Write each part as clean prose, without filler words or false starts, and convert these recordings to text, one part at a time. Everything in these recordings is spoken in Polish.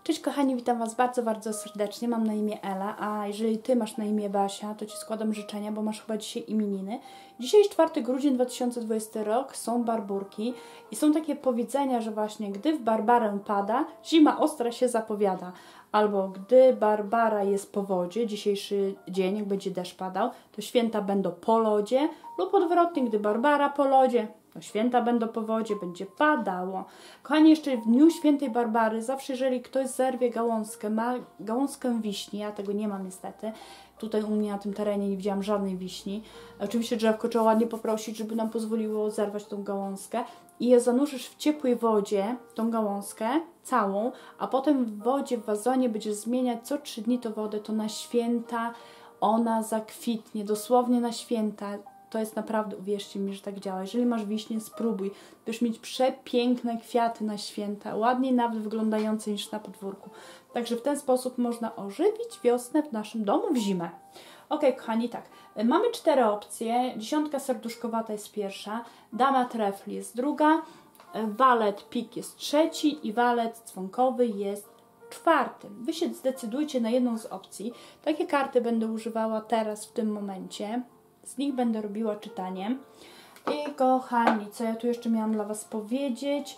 Cześć kochani, witam Was bardzo, bardzo serdecznie. Mam na imię Ela, a jeżeli Ty masz na imię Basia, to Ci składam życzenia, bo masz chyba dzisiaj imieniny. Dzisiaj jest 4 grudzień 2020 rok, są barburki i są takie powiedzenia, że właśnie gdy w Barbarę pada, zima ostra się zapowiada. Albo gdy Barbara jest po wodzie, dzisiejszy dzień, jak będzie deszcz padał, to święta będą po lodzie, lub odwrotnie, gdy Barbara po lodzie, to święta będą po wodzie, będzie padało. Kochani, jeszcze w dniu świętej Barbary, zawsze jeżeli ktoś zerwie gałązkę, ma gałązkę wiśni, ja tego nie mam niestety, tutaj u mnie na tym terenie nie widziałam żadnej wiśni. Oczywiście drzewko trzeba ładnie poprosić, żeby nam pozwoliło zerwać tą gałązkę i je zanurzysz w ciepłej wodzie, tą gałązkę całą, a potem w wodzie, w wazonie będziesz zmieniać co 3 dni tą wodę, to na święta ona zakwitnie, dosłownie na święta. To jest naprawdę, uwierzcie mi, że tak działa. Jeżeli masz wiśnię, spróbuj. Będziesz mieć przepiękne kwiaty na święta, ładniej nawet wyglądające niż na podwórku. Także w ten sposób można ożywić wiosnę w naszym domu w zimę. Ok, kochani, tak. Mamy 4 opcje. 10 serduszkowata jest pierwsza, dama trefl jest druga, walet pik jest trzeci i walet dzwonkowy jest czwarty. Wy się zdecydujcie na jedną z opcji. Takie karty będę używała teraz, w tym momencie. Z nich będę robiła czytanie. I kochani, co ja tu jeszcze miałam dla Was powiedzieć?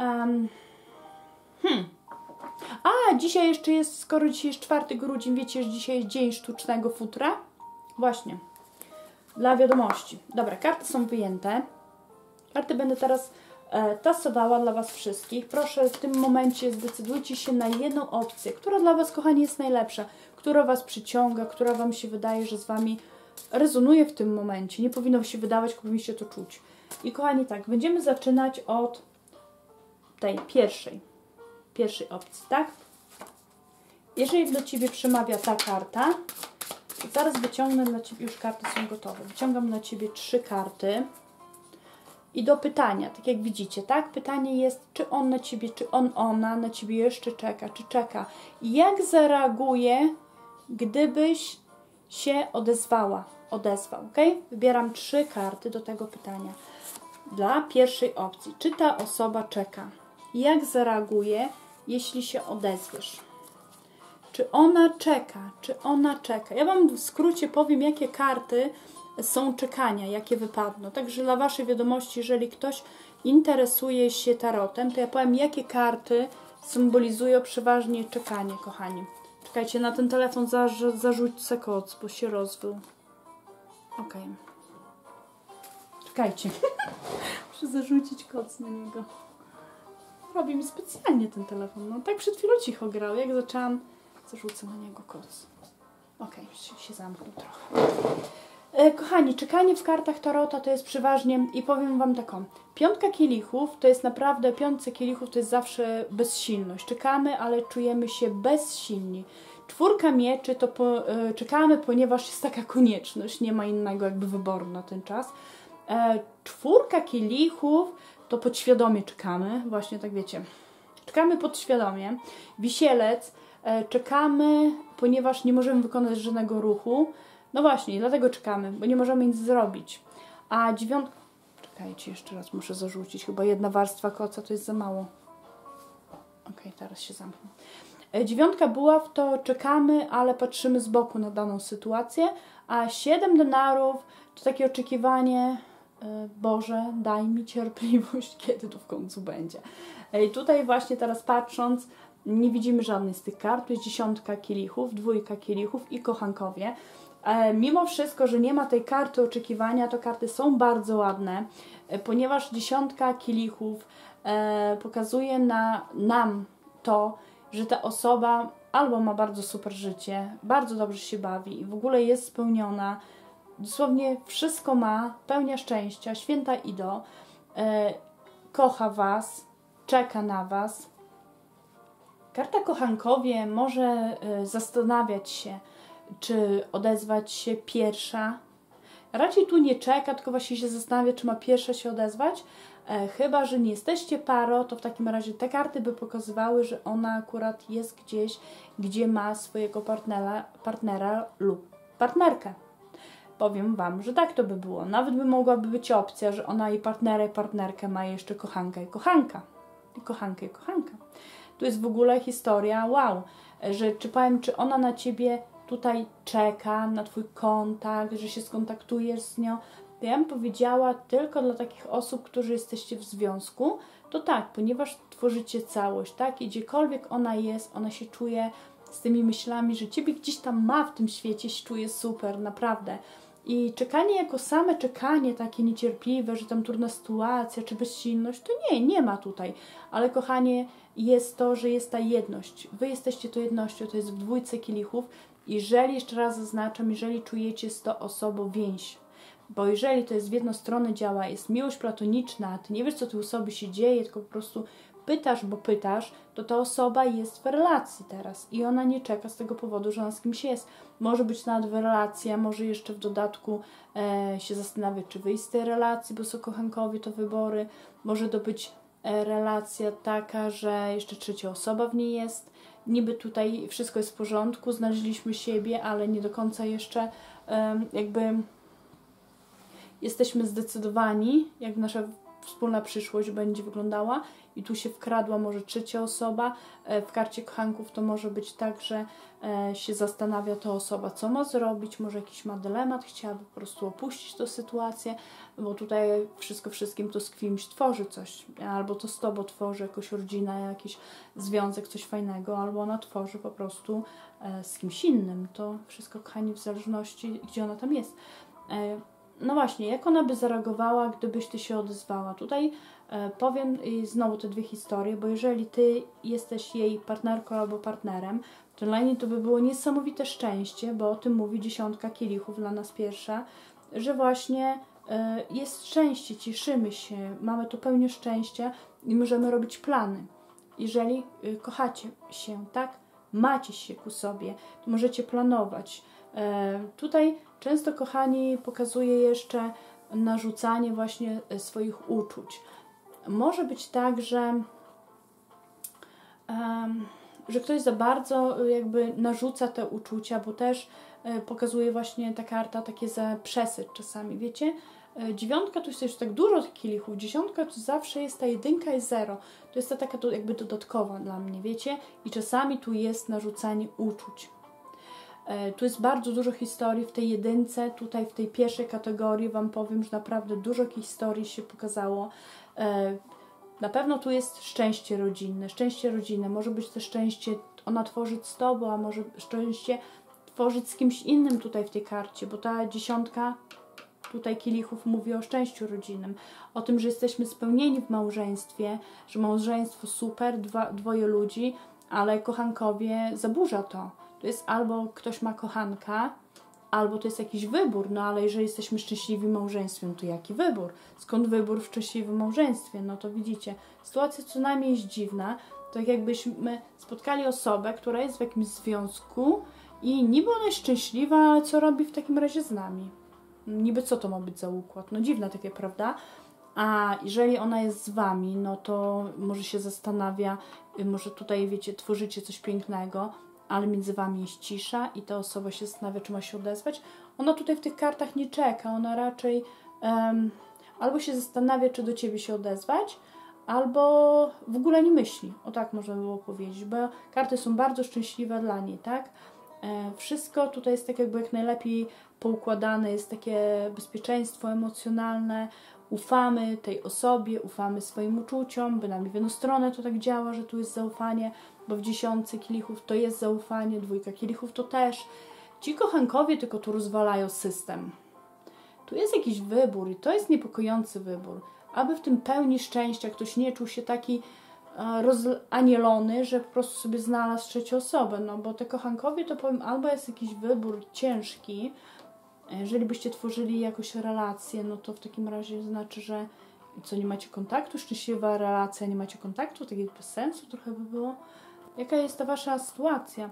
A, dzisiaj jeszcze jest, skoro dzisiaj jest 4 grudzień, wiecie, że dzisiaj jest dzień sztucznego futra? Właśnie. Dla wiadomości. Dobra, karty są wyjęte. Karty będę teraz tasowała dla Was wszystkich. Proszę, w tym momencie zdecydujcie się na jedną opcję, która dla Was, kochani, jest najlepsza, która Was przyciąga, która Wam się wydaje, że z Wami rezonuje w tym momencie. Nie powinno się wydawać, powinniście to czuć. I kochani, tak, będziemy zaczynać od tej pierwszej opcji, tak? Jeżeli do Ciebie przemawia ta karta, to zaraz wyciągnę dla Ciebie, już karty są gotowe. Wyciągam dla Ciebie 3 karty i do pytania, tak jak widzicie, tak? Pytanie jest, czy on na Ciebie, czy ona na Ciebie jeszcze czeka, czy czeka. I jak zareaguje, gdybyś się odezwał, ok? Wybieram 3 karty do tego pytania. Dla pierwszej opcji, czy ta osoba czeka? Jak zareaguje, jeśli się odezwiesz? Czy ona czeka? Czy ona czeka? Ja Wam w skrócie powiem, jakie karty są czekania, jakie wypadną. Także dla Waszej wiadomości, jeżeli ktoś interesuje się tarotem, to ja powiem, jakie karty symbolizują przeważnie czekanie, kochani. Czekajcie, na ten telefon zarzućcie koc, bo się rozwył. Ok. Czekajcie. Muszę zarzucić koc na niego. Robi mi specjalnie ten telefon. No tak przed chwilą cicho grał. Jak zaczęłam, zarzucę na niego koc. Ok, się zamknął trochę. Kochani, czekanie w kartach tarota to jest przeważnie, i powiem Wam taką, 5 kielichów to jest naprawdę, 5 kielichów to jest zawsze bezsilność. Czekamy, ale czujemy się bezsilni. 4 mieczy to czekamy, ponieważ jest taka konieczność, nie ma innego jakby wyboru na ten czas. 4 kielichów to podświadomie czekamy, właśnie tak wiecie. Czekamy podświadomie. Wisielec, czekamy, ponieważ nie możemy wykonać żadnego ruchu. No właśnie, dlatego czekamy, bo nie możemy nic zrobić. A 9... Czekajcie, jeszcze raz muszę zarzucić. Chyba 1 warstwa koca to jest za mało. Ok, teraz się zamknę. 9 buław to czekamy, ale patrzymy z boku na daną sytuację. A 7 denarów to takie oczekiwanie, Boże, daj mi cierpliwość, kiedy to w końcu będzie. I tutaj właśnie teraz patrząc, nie widzimy żadnej z tych kart. To jest 10 kielichów, 2 kielichów i kochankowie. Mimo wszystko, że nie ma tej karty oczekiwania, to karty są bardzo ładne, ponieważ 10 kielichów pokazuje nam to, że ta osoba albo ma bardzo super życie, bardzo dobrze się bawi i w ogóle jest spełniona, dosłownie wszystko ma, pełnia szczęścia, święta idą, kocha Was, czeka na Was. Karta kochankowie może zastanawiać się, czy odezwać się pierwsza. Raczej tu nie czeka, tylko właśnie się zastanawia, czy ma pierwsza się odezwać. Chyba że nie jesteście parą, to w takim razie te karty by pokazywały, że ona akurat jest gdzieś, gdzie ma swojego partnera lub partnerkę. Powiem Wam, że tak to by było. Nawet by mogłaby być opcja, że ona i partnera i partnerkę ma jeszcze kochanka i kochanka. I kochankę i kochanka. Tu jest w ogóle historia, wow, że czy powiem, czy ona na ciebie tutaj czeka, na twój kontakt, że się skontaktujesz z nią. To ja bym powiedziała tylko dla takich osób, którzy jesteście w związku, to tak, ponieważ tworzycie całość, tak, i gdziekolwiek ona jest, ona się czuje z tymi myślami, że ciebie gdzieś tam ma w tym świecie, się czuje super, naprawdę. I czekanie jako same czekanie, takie niecierpliwe, że tam trudna sytuacja, czy bezsilność, to nie ma tutaj. Ale kochanie, jest to, że jest ta jedność. Wy jesteście tą jednością, to jest w dwójce kielichów. Jeżeli, jeszcze raz zaznaczam, jeżeli czujecie z tą osobą więź, bo jeżeli to jest w jedną stronę działa, jest miłość platoniczna, a ty nie wiesz, co tu u osoby się dzieje, tylko po prostu pytasz, bo pytasz, to ta osoba jest w relacji teraz i ona nie czeka z tego powodu, że ona z kimś jest. Może być nawet w relacji, a może jeszcze w dodatku się zastanawiać, czy wyjść z tej relacji, bo są kochankowie, to wybory. Może to być relacja taka, że jeszcze trzecia osoba w niej jest. Niby tutaj wszystko jest w porządku, znaleźliśmy siebie, ale nie do końca jeszcze jakby jesteśmy zdecydowani, jak nasza wspólna przyszłość będzie wyglądała i tu się wkradła może trzecia osoba. W karcie kochanków to może być tak, że się zastanawia ta osoba, co ma zrobić, może jakiś ma dylemat, chciałaby po prostu opuścić tę sytuację, bo tutaj wszystko wszystkim to z kimś tworzy coś, albo to z tobą tworzy jakąś rodzinę, jakiś związek, coś fajnego, albo ona tworzy po prostu z kimś innym. To wszystko, kochani, w zależności, gdzie ona tam jest. No właśnie, jak ona by zareagowała, gdybyś ty się odezwała? Tutaj powiem znowu te dwie historie, bo jeżeli ty jesteś jej partnerką albo partnerem, to dla niej to by było niesamowite szczęście, bo o tym mówi 10 kielichów dla nas pierwsza, że właśnie jest szczęście, cieszymy się, mamy tu pełnię szczęścia i możemy robić plany. Jeżeli kochacie się, tak? Macie się ku sobie, to możecie planować. Tutaj często, kochani, pokazuje jeszcze narzucanie właśnie swoich uczuć. Może być tak, że ktoś za bardzo jakby narzuca te uczucia, bo też pokazuje właśnie ta karta takie za przesyt czasami, wiecie? 9 to jest już tak dużo tych kielichów, 10 to zawsze jest ta 1 i 0. To jest ta taka jakby dodatkowa dla mnie, wiecie? I czasami tu jest narzucanie uczuć. Tu jest bardzo dużo historii w tej 1, tutaj w tej pierwszej kategorii Wam powiem, że naprawdę dużo historii się pokazało. Na pewno tu jest szczęście rodzinne, może być to szczęście ona tworzyć z Tobą, a może szczęście tworzyć z kimś innym tutaj w tej karcie, bo ta 10 tutaj kielichów mówi o szczęściu rodzinnym, o tym, że jesteśmy spełnieni w małżeństwie, że małżeństwo super, dwoje ludzi, ale kochankowie zaburza to. To jest albo ktoś ma kochanka, albo to jest jakiś wybór, no ale jeżeli jesteśmy szczęśliwi w małżeństwie, to jaki wybór? Skąd wybór w szczęśliwym małżeństwie? No to widzicie, sytuacja co najmniej jest dziwna, tak jakbyśmy spotkali osobę, która jest w jakimś związku i niby ona jest szczęśliwa, ale co robi w takim razie z nami? Niby co to ma być za układ? No dziwne takie, prawda? A jeżeli ona jest z Wami, no to może się zastanawia, może tutaj, wiecie, tworzycie coś pięknego, ale między Wami jest cisza i ta osoba się zastanawia, czy ma się odezwać. Ona tutaj w tych kartach nie czeka, ona raczej albo się zastanawia, czy do Ciebie się odezwać, albo w ogóle nie myśli. O tak można by było powiedzieć, bo karty są bardzo szczęśliwe dla niej, tak? Wszystko tutaj jest tak jakby jak najlepiej poukładane, jest takie bezpieczeństwo emocjonalne, ufamy tej osobie, ufamy swoim uczuciom, bynajmniej w jedną stronę to tak działa, że tu jest zaufanie, bo w 10 kielichów to jest zaufanie, 2 kielichów to też. Ci kochankowie tylko tu rozwalają system. Tu jest jakiś wybór i to jest niepokojący wybór. Aby w tym pełni szczęścia ktoś nie czuł się taki rozanielony, że po prostu sobie znalazł trzecią osobę, no bo te kochankowie to powiem, albo jest jakiś wybór ciężki, jeżeli byście tworzyli jakąś relację, no to w takim razie znaczy, że co, nie macie kontaktu, szczęśliwa relacja, nie macie kontaktu, takie bez sensu trochę by było. Jaka jest ta Wasza sytuacja?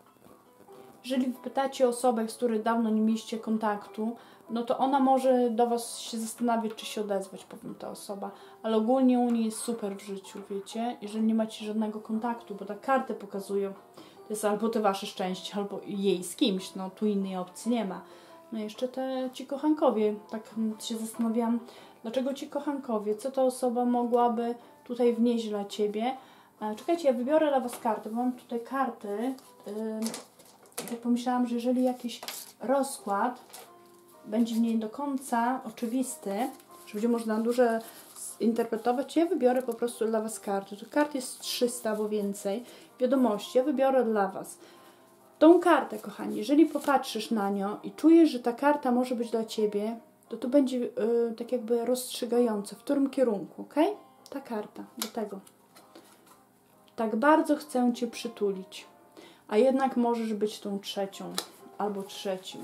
Jeżeli pytacie osobę, z której dawno nie mieliście kontaktu, no to ona może do Was się zastanawiać, czy się odezwać, powiem ta osoba. Ale ogólnie u niej jest super w życiu, wiecie? Jeżeli nie macie żadnego kontaktu, bo tak karty pokazują, to jest albo te Wasze szczęście, albo jej z kimś, no tu innej opcji nie ma. No jeszcze ci kochankowie, tak się zastanawiałam, dlaczego ci kochankowie, co ta osoba mogłaby tutaj wnieść dla Ciebie? Czekajcie, ja wybiorę dla Was karty, bo mam tutaj karty. Tak pomyślałam, że jeżeli jakiś rozkład będzie nie do końca oczywisty, że będzie można dużo interpretować, ja wybiorę po prostu dla Was karty. Tych kart jest 300 albo więcej. Wiadomości, ja wybiorę dla Was. Tą kartę, kochani, jeżeli popatrzysz na nią i czujesz, że ta karta może być dla Ciebie, to będzie tak jakby rozstrzygające, w którym kierunku, ok? Ta karta, do tego. Tak bardzo chcę Cię przytulić, a jednak możesz być tą trzecią albo trzecim.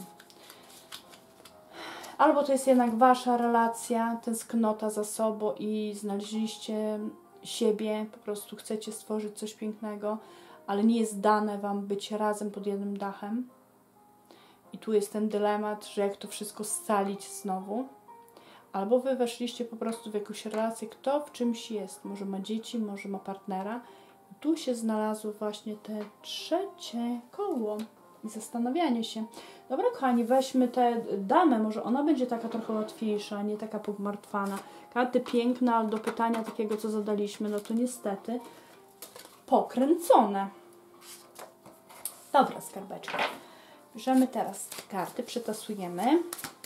Albo to jest jednak Wasza relacja, tęsknota za sobą i znaleźliście siebie, po prostu chcecie stworzyć coś pięknego, ale nie jest dane Wam być razem pod jednym dachem. I tu jest ten dylemat, że jak to wszystko scalić znowu. Albo Wy weszliście po prostu w jakąś relację, kto w czymś jest. Może ma dzieci, może ma partnera. I tu się znalazło właśnie te trzecie koło i zastanawianie się. Dobra, kochani, weźmy tę damę, może ona będzie taka trochę łatwiejsza, nie taka pogmartwana. Karty piękne, ale do pytania takiego, co zadaliśmy, no to niestety pokręcone. Dobra, skarbeczka. Bierzemy teraz karty, przetasujemy.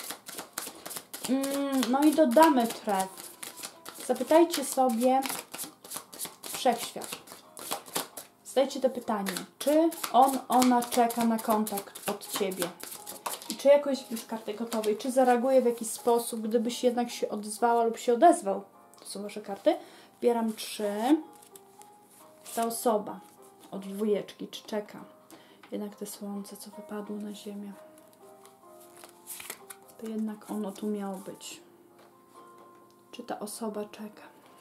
No i dodamy tref. Zapytajcie sobie Wszechświat. Zadajcie to pytanie, czy ona czeka na kontakt od Ciebie? I czy jakoś już karty gotowej, czy zareaguje w jakiś sposób, gdybyś jednak się odezwała lub się odezwał? To są Wasze karty. Zbieram 3. Ta osoba od dwójeczki, czy czeka? Jednak te słońce, co wypadło na ziemię. To jednak ono tu miało być. Czy ta osoba czeka?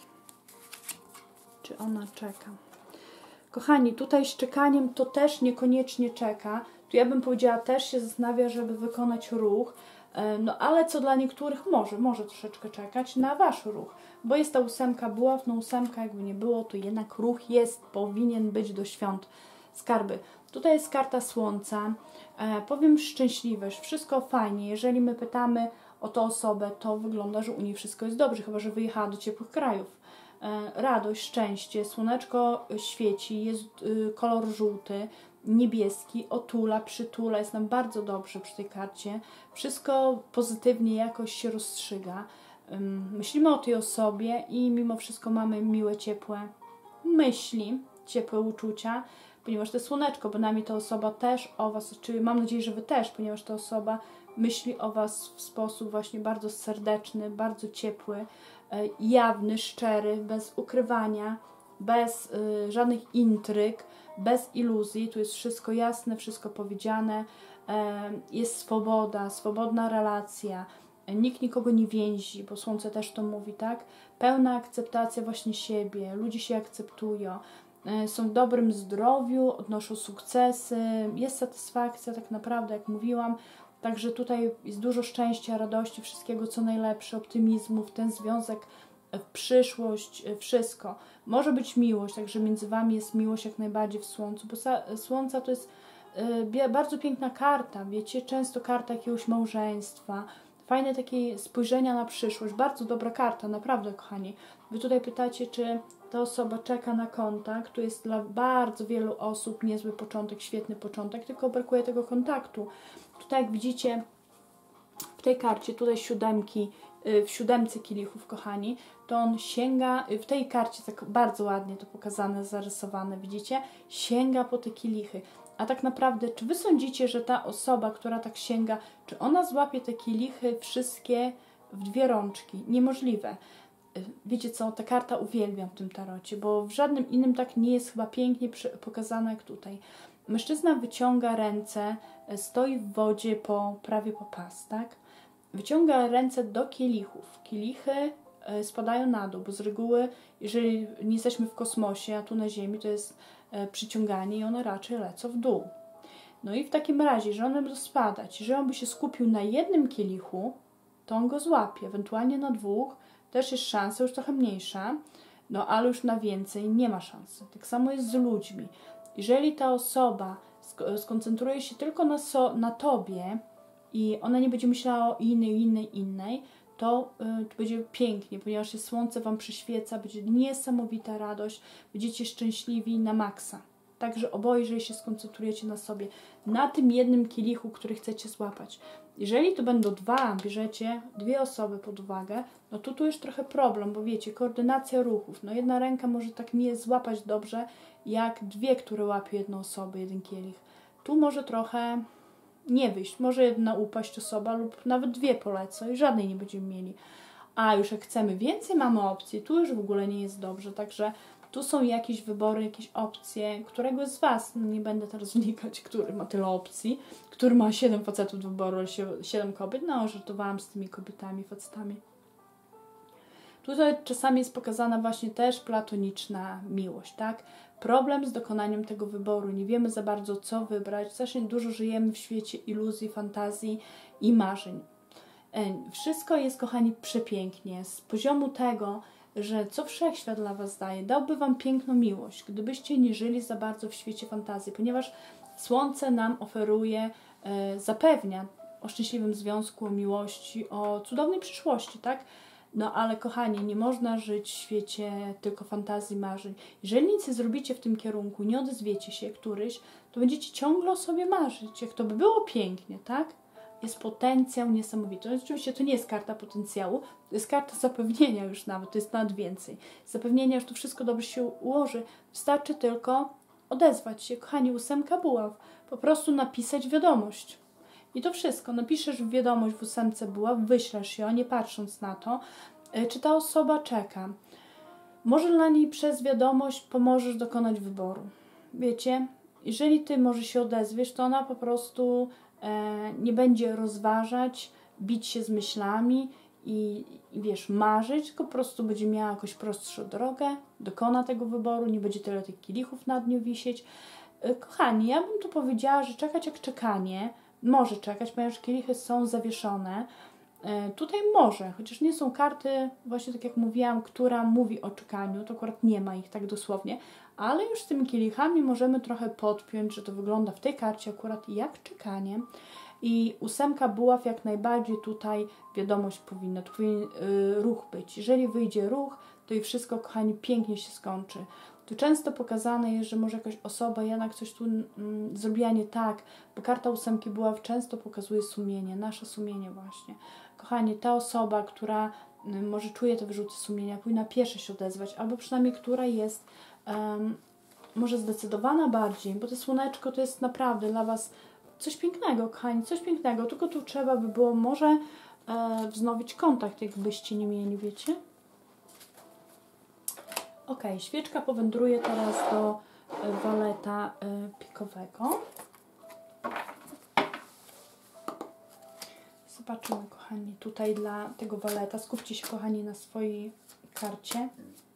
Czy ona czeka? Kochani, tutaj z czekaniem to też niekoniecznie czeka. Tu ja bym powiedziała, też się zastanawia, żeby wykonać ruch. No ale co dla niektórych może troszeczkę czekać na Wasz ruch. Bo jest ta 8 buław, no 8 jakby nie było, to jednak ruch jest, powinien być do świąt. Skarby. Tutaj jest karta Słońca. Powiem szczęśliwość, wszystko fajnie. Jeżeli my pytamy o tę osobę, to wygląda, że u niej wszystko jest dobrze, chyba że wyjechała do ciepłych krajów. Radość, szczęście, słoneczko świeci, jest kolor żółty, niebieski, otula, przytula, jest nam bardzo dobrze przy tej karcie. Wszystko pozytywnie jakoś się rozstrzyga. Myślimy o tej osobie i mimo wszystko mamy miłe, ciepłe myśli, ciepłe uczucia, ponieważ to jest słoneczko, bo nami ta osoba też o Was, czyli mam nadzieję, że Wy też, ponieważ ta osoba myśli o Was w sposób właśnie bardzo serdeczny, bardzo ciepły, jawny, szczery, bez ukrywania, bez żadnych intryg, bez iluzji. Tu jest wszystko jasne, wszystko powiedziane, jest swoboda, swobodna relacja, nikt nikogo nie więzi, bo Słońce też to mówi, tak? Pełna akceptacja właśnie siebie, ludzie się akceptują, są w dobrym zdrowiu, odnoszą sukcesy, jest satysfakcja tak naprawdę, jak mówiłam. Także tutaj jest dużo szczęścia, radości, wszystkiego co najlepsze, optymizmu w ten związek, w przyszłość, wszystko. Może być miłość, także między Wami jest miłość jak najbardziej w Słońcu, bo Słońca to jest bardzo piękna karta, wiecie, często karta jakiegoś małżeństwa, fajne takie spojrzenia na przyszłość, bardzo dobra karta, naprawdę, kochani. Wy tutaj pytacie, czy ta osoba czeka na kontakt, tu jest dla bardzo wielu osób niezły początek, świetny początek, tylko brakuje tego kontaktu. Tutaj jak widzicie w tej karcie, tutaj siódemki, w 7 kielichów, kochani, to on sięga, w tej karcie tak bardzo ładnie to pokazane, zarysowane, widzicie? Sięga po te kielichy. A tak naprawdę, czy Wy sądzicie, że ta osoba, która tak sięga, czy ona złapie te kielichy wszystkie w 2 rączki? Niemożliwe. Wiecie co, ta karta uwielbiam w tym tarocie, bo w żadnym innym tak nie jest chyba pięknie pokazana jak tutaj. Mężczyzna wyciąga ręce, stoi w wodzie prawie po pas, tak? Wyciąga ręce do kielichów. Kielichy spadają na dół, bo z reguły, jeżeli nie jesteśmy w kosmosie, a tu na Ziemi, to jest przyciąganie i one raczej lecą w dół. No i w takim razie, że one będą spadać, jeżeli on by się skupił na jednym kielichu, to on go złapie, ewentualnie na 2, też jest szansa, już trochę mniejsza, no ale już na więcej nie ma szansy. Tak samo jest z ludźmi. Jeżeli ta osoba skoncentruje się tylko na Tobie i ona nie będzie myślała o innej, to będzie pięknie, ponieważ się słońce Wam przyświeca, będzie niesamowita radość, będziecie szczęśliwi na maksa. Także oboje, jeżeli się skoncentrujecie na sobie, na tym jednym kielichu, który chcecie złapać. Jeżeli to będą dwa, bierzecie dwie osoby pod uwagę, no to tu już trochę problem, bo wiecie, koordynacja ruchów. No jedna ręka może tak nie złapać dobrze, jak dwie, które łapią jedną osobę, jeden kielich. Tu może trochę nie wyjść. Może jedna upaść osoba lub nawet dwie polecą i żadnej nie będziemy mieli. A już jak chcemy więcej, mamy opcji, tu już w ogóle nie jest dobrze, także tu są jakieś wybory, jakieś opcje, którego z Was, no nie będę teraz wnikać, który ma tyle opcji, który ma 7 facetów do wyboru, 7 kobiet, no żartowałam z tymi kobietami, facetami. Tutaj czasami jest pokazana właśnie też platoniczna miłość, tak? Problem z dokonaniem tego wyboru. Nie wiemy za bardzo, co wybrać. Strasznie dużo żyjemy w świecie iluzji, fantazji i marzeń. Wszystko jest, kochani, przepięknie. Z poziomu tego, że co wszechświat dla Was daje, dałby Wam piękną miłość, gdybyście nie żyli za bardzo w świecie fantazji, ponieważ Słońce nam oferuje, zapewnia o szczęśliwym związku, o miłości, o cudownej przyszłości, tak? No ale kochani, nie można żyć w świecie tylko fantazji, marzeń. Jeżeli nic nie zrobicie w tym kierunku, nie odezwiecie się któryś, to będziecie ciągle o sobie marzyć. Jak to by było pięknie, tak? Jest potencjał niesamowity. No, oczywiście to nie jest karta potencjału, to jest karta zapewnienia już nawet, to jest nawet więcej. Zapewnienia, że to wszystko dobrze się ułoży. Wystarczy tylko odezwać się. Kochani, 8 buław. Po prostu napisać wiadomość. I to wszystko. Napiszesz wiadomość w 8 buław, wyślesz ją, nie patrząc na to, czy ta osoba czeka. Może dla niej przez wiadomość pomożesz dokonać wyboru. Wiecie, jeżeli Ty może się odezwiesz, to ona po prostu nie będzie rozważać, bić się z myślami i wiesz, marzyć, tylko po prostu będzie miała jakoś prostszą drogę, dokona tego wyboru, nie będzie tyle tych kielichów nad nią wisieć. Kochani, ja bym tu powiedziała, że czekać jak czekanie, może czekać, ponieważ kielichy są zawieszone. Tutaj może, chociaż nie są karty, właśnie tak jak mówiłam, która mówi o czekaniu, to akurat nie ma ich tak dosłownie, ale już z tymi kielichami możemy trochę podpiąć, że to wygląda w tej karcie akurat jak czekanie. I 8 buław jak najbardziej tutaj wiadomość powinna, to powinien ruch być. Jeżeli wyjdzie ruch, to i wszystko, kochani, pięknie się skończy. Tu często pokazane jest, że może jakaś osoba jednak coś tu zrobiła nie tak, bo karta 8 buław często pokazuje sumienie, nasze sumienie właśnie. Kochani, ta osoba, która może czuje te wyrzuty sumienia, powinna pierwsza się odezwać, albo przynajmniej która jest może zdecydowana bardziej, bo to słoneczko to jest naprawdę dla Was coś pięknego, kochani, coś pięknego, tylko tu trzeba by było może wznowić kontakt, jakbyście nie mieli, wiecie? Ok, świeczka powędruje teraz do waleta pikowego. Zobaczymy, kochani, tutaj dla tego waleta. Skupcie się, kochani, na swojej karcie.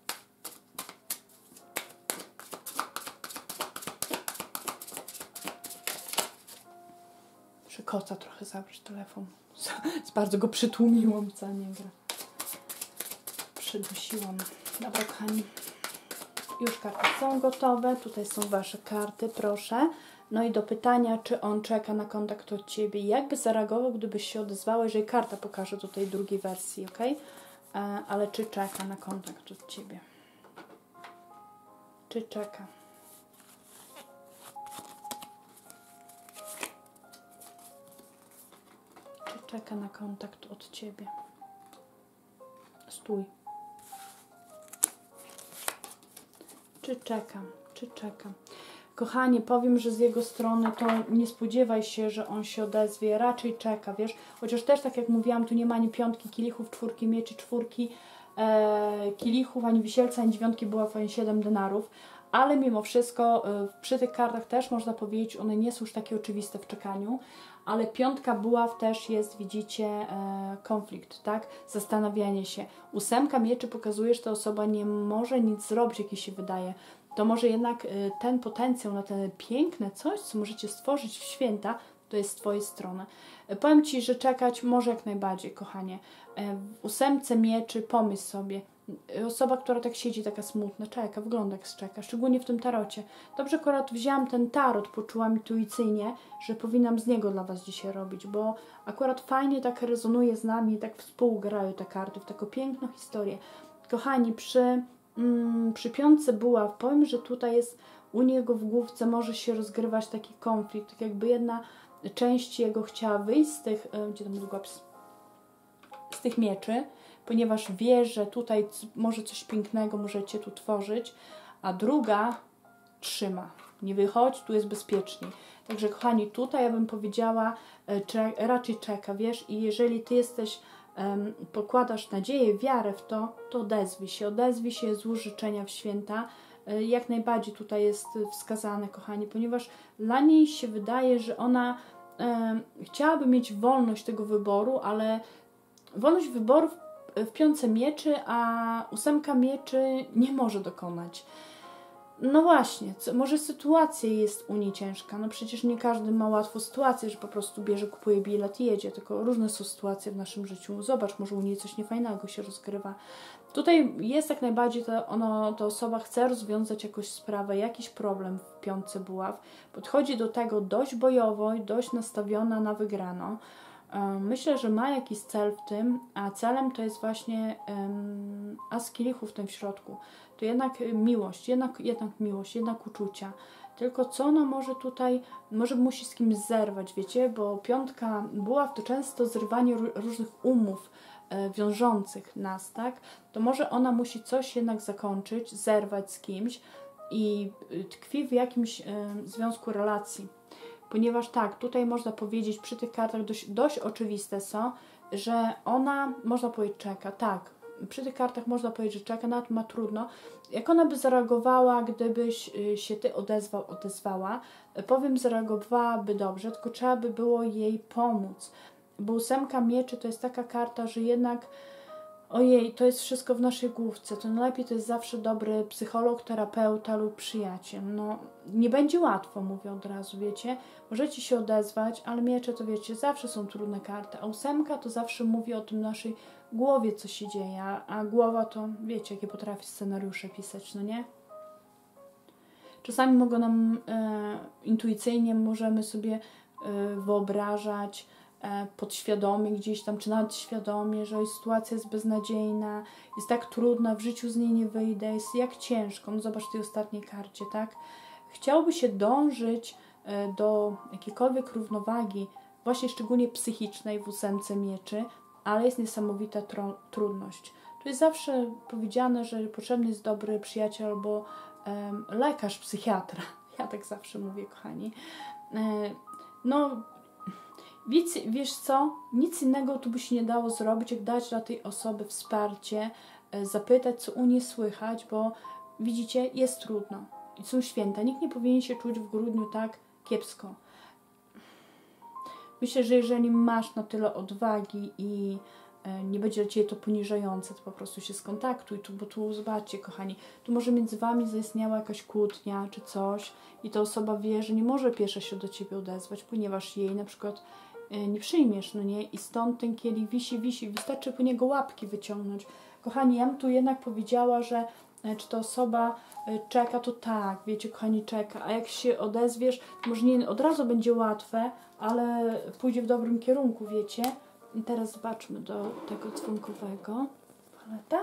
Muszę koca trochę zabrać telefon. Bardzo go przytłumiłam, co nie gra. Przydusiłam. Dobra, kochani. Już karty są gotowe. Tutaj są Wasze karty, proszę. No i do pytania, czy on czeka na kontakt od Ciebie. Jakby zareagował, gdybyś się odezwała, jeżeli karta pokaże do tej drugiej wersji, ok? Ale czy czeka na kontakt od Ciebie? Czy czeka? Czy czeka na kontakt od Ciebie? Stój. Czy czeka? Czy czeka? Kochanie, powiem, że z jego strony to nie spodziewaj się, że on się odezwie, raczej czeka, wiesz, chociaż też tak jak mówiłam, tu nie ma ani 5 kielichów, 4 mieczy, 4 kielichów, ani wisielca, ani 9 buław, ani 7 denarów, ale mimo wszystko przy tych kartach też można powiedzieć, one nie są już takie oczywiste w czekaniu, ale 5 buław też jest, widzicie, konflikt, tak, zastanawianie się. 8 mieczy pokazuje, że ta osoba nie może nic zrobić, jak jej się wydaje. To może jednak ten potencjał na te piękne coś, co możecie stworzyć w święta, to jest z Twojej strony. Powiem Ci, że czekać może jak najbardziej, kochanie. W 8 mieczy pomyśl sobie, Osoba, która tak siedzi, taka smutna, czeka, wygląda jak czeka, szczególnie w tym tarocie. Dobrze akurat wzięłam ten tarot, poczułam intuicyjnie, że powinnam z niego dla Was dzisiaj robić, bo akurat fajnie tak rezonuje z nami, tak współgrają te karty w taką piękną historię. Kochani, przy piątce buław, powiem, że tutaj jest u niego w główce może się rozgrywać taki konflikt, tak jakby jedna część jego chciała wyjść z tych, gdzie tam długopis, z tych mieczy, ponieważ wie, że tutaj może coś pięknego możecie tu tworzyć, a druga trzyma. Nie wychodź, tu jest bezpieczniej. Także kochani, tutaj ja bym powiedziała, raczej czeka, wiesz, i jeżeli Ty jesteś, pokładasz nadzieję, wiarę w to, to odezwij się, złóż życzenia w święta. Jak najbardziej tutaj jest wskazane, kochani, ponieważ dla niej się wydaje, że ona chciałaby mieć wolność tego wyboru, ale wolność wyboru w piątce mieczy, a 8 mieczy nie może dokonać. No właśnie, może sytuacja jest u niej ciężka. No przecież nie każdy ma łatwą sytuację, że po prostu bierze, kupuje bilet i jedzie, tylko różne są sytuacje w naszym życiu. Zobacz, może u niej coś niefajnego się rozgrywa. Tutaj jest jak najbardziej, ta osoba chce rozwiązać jakąś sprawę, jakiś problem w piątce buław. Podchodzi do tego dość bojowo i dość nastawiona na wygraną. Myślę, że ma jakiś cel w tym, a celem to jest właśnie as kielichów w tym środku. To jednak miłość, jednak uczucia. Tylko co ona może tutaj, może musi z kimś zerwać, wiecie, bo piątka buław to często zrywanie różnych umów wiążących nas, tak? To może ona musi coś jednak zakończyć, zerwać z kimś i tkwi w jakimś związku relacji. Ponieważ tak, tutaj można powiedzieć, przy tych kartach dość oczywiste są, że ona, można powiedzieć, czeka, tak, przy tych kartach można powiedzieć, że czeka, nawet ma trudno. Jak ona by zareagowała, gdybyś się Ty odezwała, powiem, zareagowałaby dobrze, tylko trzeba by było jej pomóc. Bo 8 mieczy to jest taka karta, że jednak ojej, to jest wszystko w naszej główce, to najlepiej to jest zawsze dobry psycholog, terapeuta lub przyjaciel. No, nie będzie łatwo, mówię od razu, wiecie. Możecie się odezwać, ale miecze to wiecie, zawsze są trudne karty, a 8 to zawsze mówi o tym naszej głowie, co się dzieje, a głowa to, wiecie, jakie potrafi scenariusze pisać, no nie? Czasami mogą nam intuicyjnie możemy sobie wyobrażać, podświadomie gdzieś tam, czy nawet świadomie, że sytuacja jest beznadziejna, jest tak trudna, w życiu z niej nie wyjdę, jest jak ciężko. No zobacz w tej ostatniej karcie, tak? Chciałoby się dążyć do jakiejkolwiek równowagi, właśnie szczególnie psychicznej w 8 mieczy, ale jest niesamowita trudność. Tu jest zawsze powiedziane, że potrzebny jest dobry przyjaciel albo lekarz, psychiatra. Ja tak zawsze mówię, kochani. No, wiesz co? Nic innego tu by się nie dało zrobić, jak dać dla tej osoby wsparcie, zapytać, co u niej słychać, bo widzicie, jest trudno. I są święta. Nikt nie powinien się czuć w grudniu tak kiepsko. Myślę, że jeżeli masz na tyle odwagi i nie będzie dla Ciebie to poniżające, to po prostu się skontaktuj, bo tu zobaczcie, kochani, tu może między Wami zaistniała jakaś kłótnia czy coś i ta osoba wie, że nie może pierwsza się do Ciebie odezwać, ponieważ jej na przykład nie przyjmiesz, no nie? I stąd ten kielich wisi, wystarczy po niego łapki wyciągnąć. Kochani, ja bym tu jednak powiedziała, że czy ta osoba czeka, to tak, wiecie, kochani, czeka, a jak się odezwiesz, może nie od razu będzie łatwe, ale pójdzie w dobrym kierunku, wiecie. I teraz zobaczmy do tego dzwonkowego. Paleta.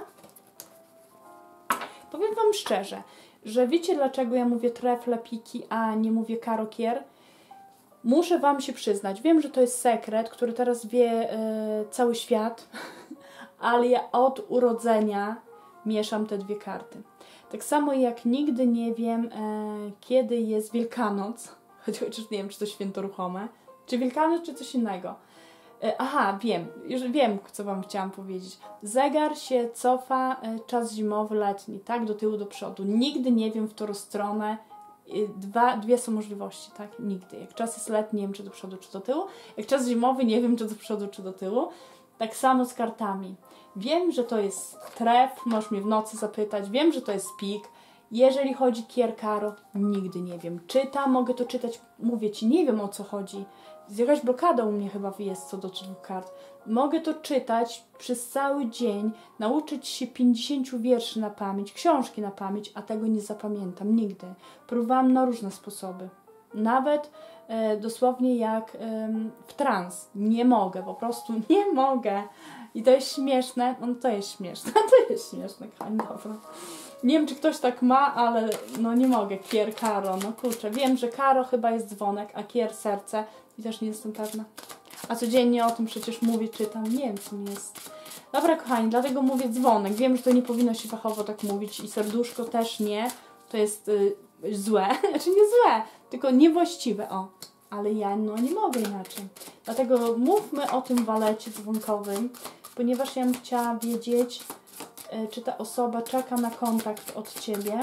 Powiem Wam szczerze, że wiecie, dlaczego ja mówię trefle, piki, a nie mówię karokier? Muszę Wam się przyznać, wiem, że to jest sekret, który teraz wie cały świat, ale ja od urodzenia mieszam te dwie karty. Tak samo jak nigdy nie wiem, kiedy jest Wielkanoc, chociaż nie wiem, czy to święto ruchome, czy Wielkanoc, czy coś innego. Aha, już wiem, co Wam chciałam powiedzieć. Zegar się cofa, czas zimowy, letni, tak? Do tyłu, do przodu. Nigdy nie wiem, w którą stronę. Dwie są możliwości, tak? Nigdy. Jak czas jest letni, nie wiem, czy do przodu, czy do tyłu. Jak czas zimowy, nie wiem, czy do przodu, czy do tyłu. Tak samo z kartami. Wiem, że to jest tref, możesz mnie w nocy zapytać. Wiem, że to jest pik. Jeżeli chodzi Kier Karo, nigdy nie wiem. Czytam, mogę to czytać, mówię Ci, nie wiem o co chodzi. Jakaś blokada u mnie chyba jest co do 2 kart. Mogę to czytać przez cały dzień, nauczyć się 50 wierszy na pamięć, książki na pamięć, a tego nie zapamiętam nigdy. Próbowałam na różne sposoby. Nawet dosłownie jak w trans. Nie mogę, po prostu nie mogę. I to jest śmieszne. No to jest śmieszne, to jest śmieszne, kochani, dobra. Nie wiem, czy ktoś tak ma, ale no nie mogę. Kier, Karo, no kurczę. Wiem, że Karo chyba jest dzwonek, a Kier serce. I też nie jestem pewna. A codziennie o tym przecież mówię, czytam. Nie wiem, czym jest. Dobra, kochani, dlatego mówię dzwonek. Wiem, że to nie powinno się fachowo tak mówić i serduszko też nie. To jest złe. Znaczy nie złe, tylko niewłaściwe. O, ale ja no nie mogę inaczej. Dlatego mówmy o tym walecie dzwonkowym, ponieważ ja bym chciała wiedzieć, czy ta osoba czeka na kontakt od Ciebie.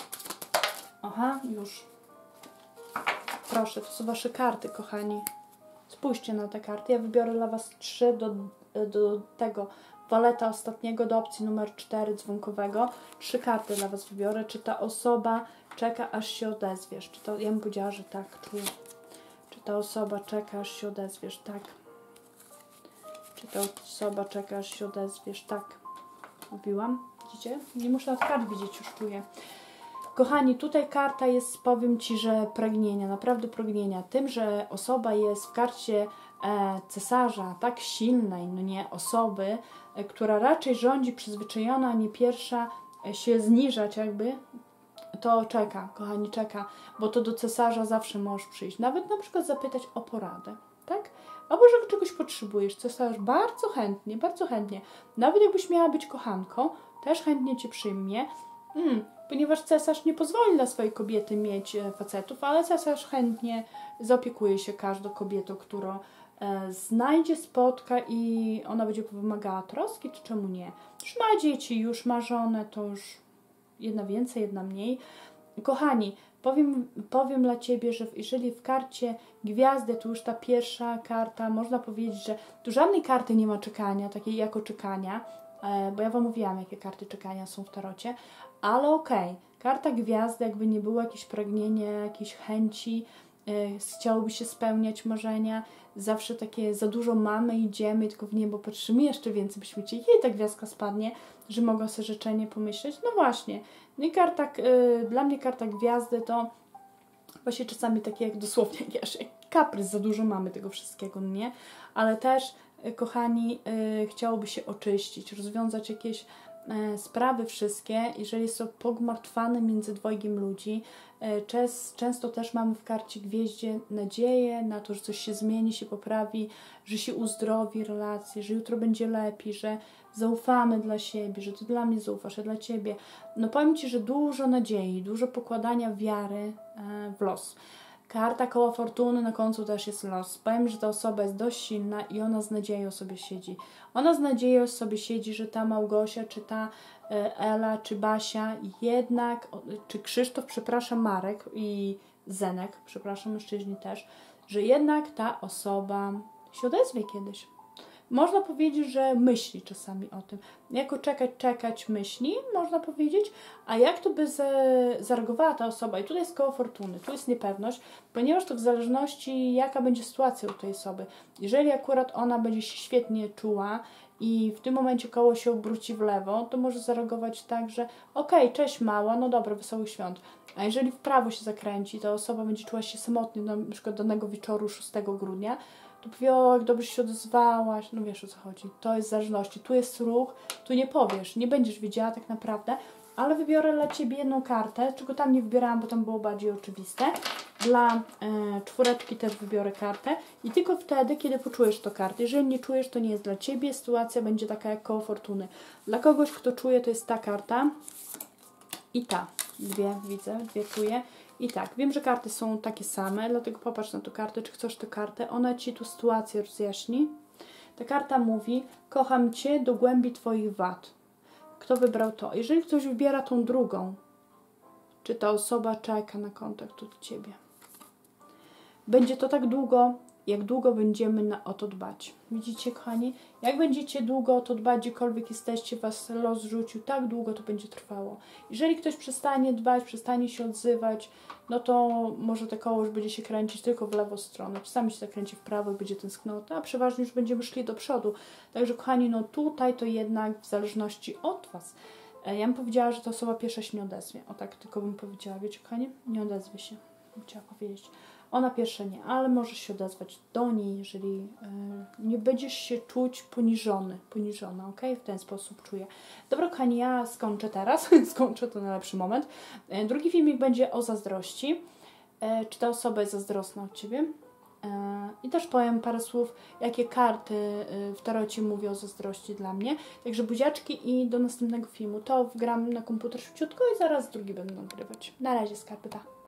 Aha, już. Proszę, to są Wasze karty, kochani. Spójrzcie na te karty. Ja wybiorę dla Was 3 do tego waleta ostatniego, do opcji numer 4 dzwonkowego. 3 karty dla Was wybiorę. Czy ta osoba czeka, aż się odezwiesz? Czy to, ja bym powiedziała, że tak, czuję. Czy ta osoba czeka, aż się odezwiesz? Tak. Czy ta osoba czeka, aż się odezwiesz? Tak. Mówiłam. Widzicie? Nie muszę nawet kart widzieć, już czuję. Kochani, tutaj karta jest, powiem Ci, że pragnienia, naprawdę pragnienia. Tym, że osoba jest w karcie cesarza, tak silnej, no nie, osoby, która raczej rządzi, przyzwyczajona, nie pierwsza się zniżać jakby, to czeka, kochani, czeka, bo to do cesarza zawsze możesz przyjść. Nawet na przykład zapytać o poradę, tak? Albo że czegoś potrzebujesz, cesarz bardzo chętnie, bardzo chętnie. Nawet jakbyś miała być kochanką, też chętnie Cię przyjmie. Ponieważ cesarz nie pozwoli dla swojej kobiety mieć facetów, ale cesarz chętnie zaopiekuje się każdą kobietą, którą znajdzie, spotka i ona będzie wymagała troski, czy czemu nie. Już ma dzieci, już ma żonę, to już jedna więcej, jedna mniej. Kochani, powiem dla Ciebie, że jeżeli w karcie gwiazdy, to już ta pierwsza karta, można powiedzieć, że tu żadnej karty nie ma czekania, takiej jako czekania, bo ja Wam mówiłam, jakie karty czekania są w tarocie, ale okej, karta gwiazdy, jakby nie było jakieś pragnienie, jakieś chęci, chciałoby się spełniać marzenia, zawsze takie za dużo mamy, idziemy, tylko w niebo patrzymy, jeszcze więcej byśmy chcieli, jej ta gwiazdka spadnie, że mogą sobie życzenie pomyśleć. No właśnie, no i karta, dla mnie karta gwiazdy to właśnie czasami takie jak dosłownie jak kaprys, za dużo mamy tego wszystkiego, nie? Ale też, kochani, chciałoby się oczyścić, rozwiązać jakieś sprawy wszystkie, jeżeli są pogmartwane między dwojgiem ludzi. Często też mamy w karcie gwieździe nadzieję na to, że coś się zmieni, się poprawi, że się uzdrowi relacje, że jutro będzie lepiej, że zaufamy dla siebie, że Ty dla mnie zaufasz, ja dla Ciebie. No powiem Ci, że dużo nadziei, dużo pokładania wiary w los. Karta koła fortuny na końcu też jest los. Powiem, że ta osoba jest dość silna i ona z nadzieją sobie siedzi. Ona z nadzieją sobie siedzi, że ta Małgosia, czy ta Ela, czy Basia jednak, czy Krzysztof, przepraszam, Marek i Zenek, przepraszam, mężczyźni też, że jednak ta osoba się odezwie kiedyś. Można powiedzieć, że myśli czasami o tym. Jako czekać myśli, można powiedzieć, a jak to by zareagowała ta osoba? I tutaj jest koło fortuny, tu jest niepewność, ponieważ to w zależności jaka będzie sytuacja u tej osoby. Jeżeli akurat ona będzie się świetnie czuła i w tym momencie koło się obróci w lewo, to może zareagować tak, że okej, cześć mała, no dobra, wesołych świąt. A jeżeli w prawo się zakręci, ta osoba będzie czuła się samotnie, na przykład danego wieczoru 6 grudnia, to powie, o, jak dobrze się odezwałaś, no wiesz o co chodzi, to jest w zależności, tu jest ruch, tu nie powiesz, nie będziesz wiedziała tak naprawdę, ale wybiorę dla Ciebie jedną kartę, czego tam nie wybierałam, bo tam było bardziej oczywiste. Dla czwóreczki też wybiorę kartę i tylko wtedy, kiedy poczujesz to kartę. Jeżeli nie czujesz, to nie jest dla Ciebie, sytuacja będzie taka jak koło fortuny. Dla kogoś, kto czuje, to jest ta karta i ta. Dwie czuję. I tak, wiem, że karty są takie same, dlatego popatrz na tę kartę, czy chcesz tę kartę. Ona Ci tu sytuację rozjaśni. Ta karta mówi, kocham Cię do głębi Twoich wad. Kto wybrał to? Jeżeli ktoś wybiera tą drugą, czy ta osoba czeka na kontakt od Ciebie? Będzie to tak długo, jak długo będziemy o to dbać. Widzicie, kochani? Jak będziecie długo o to dbać, gdziekolwiek jesteście, was los rzucił, tak długo to będzie trwało. Jeżeli ktoś przestanie dbać, przestanie się odzywać, no to może te koło już będzie się kręcić tylko w lewą stronę. Czasami się zakręci w prawo i będzie tęsknota, a przeważnie już będziemy szli do przodu. Także, kochani, no tutaj to jednak w zależności od was. Ja bym powiedziała, że ta osoba pierwsza się nie odezwie. O tak tylko bym powiedziała, wiecie, kochani? Nie odezwie się, bym chciała powiedzieć. Ona pierwsza nie, ale możesz się odezwać do niej, jeżeli nie będziesz się czuć poniżona, ok? W ten sposób czuję. Dobra, kochani, ja skończę teraz. Skończę to na lepszy moment. Drugi filmik będzie o zazdrości. Czy ta osoba jest zazdrosna od ciebie? I też powiem parę słów, jakie karty w tarocie mówią o zazdrości dla mnie. Także buziaczki i do następnego filmu. To wgram na komputer szybciutko i zaraz drugi będę nagrywać. Na razie, skarby, pa.